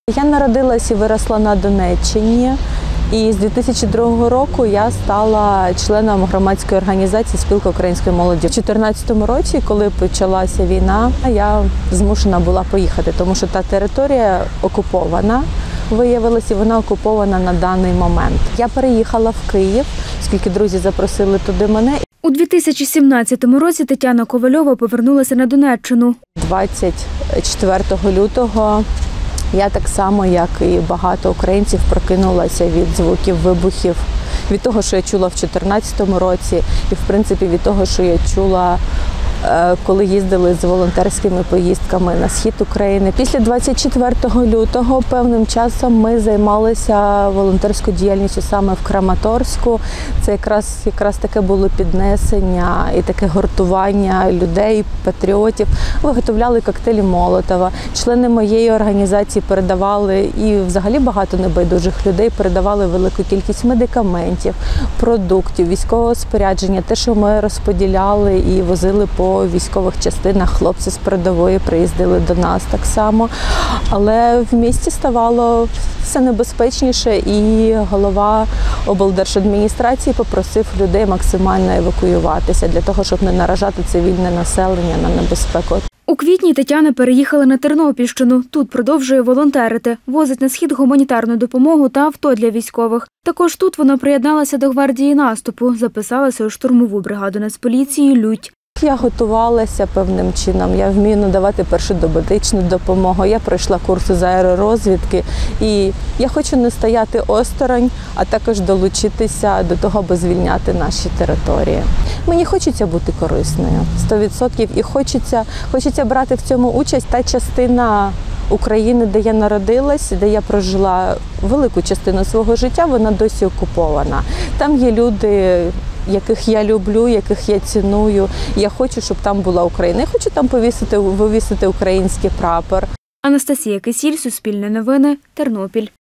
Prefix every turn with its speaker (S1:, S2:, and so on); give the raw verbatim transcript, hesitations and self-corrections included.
S1: Я народилась і виросла на Донеччині, і з дві тисячі другого року я стала членом громадської організації «Спілка української молоді». У дві тисячі чотирнадцятому році, коли почалася війна, я змушена була поїхати, тому що та територія окупована, виявилася, і вона окупована на даний момент. Я переїхала в Київ, оскільки друзі запросили туди мене.
S2: У дві тисячі сімнадцятому році Тетяна Ковальова повернулася на Донеччину.
S1: двадцять четвертого лютого я так само, як і багато українців, прокинулася від звуків вибухів, від того, що я чула в дві тисячі чотирнадцятому році, і, в принципі, від того, що я чула, коли їздили з волонтерськими поїздками на схід України. Після двадцять четвертого лютого певним часом ми займалися волонтерською діяльністю саме в Краматорську. Це якраз, якраз таке було піднесення і таке гуртування людей, патріотів. Виготовляли коктейлі Молотова. Члени моєї організації передавали, і взагалі багато небайдужих людей передавали велику кількість медикаментів, продуктів, військового спорядження, те, що ми розподіляли і возили по військових частинах. Хлопці з передової приїздили до нас так само. Але в місті ставало все небезпечніше, і голова облдержадміністрації попросив людей максимально евакуюватися для того, щоб не наражати цивільне населення на небезпеку.
S2: У квітні Тетяна переїхала на Тернопільщину. Тут продовжує волонтерити. Возить на схід гуманітарну допомогу та авто для військових. Також тут вона приєдналася до гвардії наступу, записалася у штурмову бригаду Нацполіції «Лють».
S1: Я готувалася певним чином, я вмію надавати першу домедичну допомогу, я пройшла курси з аеророзвідки, і я хочу не стояти осторонь, а також долучитися до того, аби звільняти наші території. Мені хочеться бути корисною, сто відсотків, і хочеться, хочеться брати в цьому участь. Та частина України, де я народилась, де я прожила велику частину свого життя, вона досі окупована. Там є люди, яких я люблю, яких я ціную. Я хочу, щоб там була Україна. Я хочу там повісити, вивісити український прапор.
S2: Анастасія Кисіль, Суспільне новини, Тернопіль.